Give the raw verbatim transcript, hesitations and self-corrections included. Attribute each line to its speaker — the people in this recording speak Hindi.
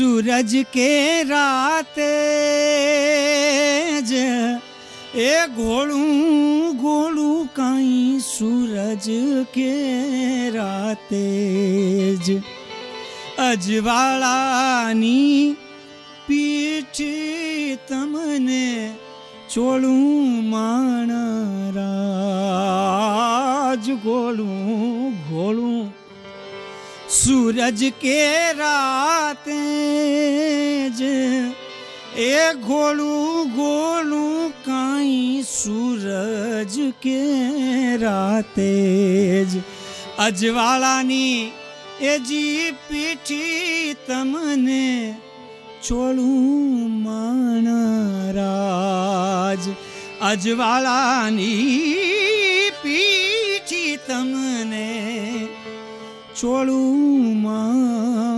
Speaker 1: सूरज के राते ज ए घोड़ू घोड़ू काई सूरज के राते ज अजवाळानी पीठ तमने चोळू माणराज घोड़ू घोड़ू सूरज के राते ज ए घोड़ू घोड़ू काई सूरज के राते ज अजवाळानी ए जी पीठी तमने चोळू माणराज अजवाळानी पीठी तमने चोळू मा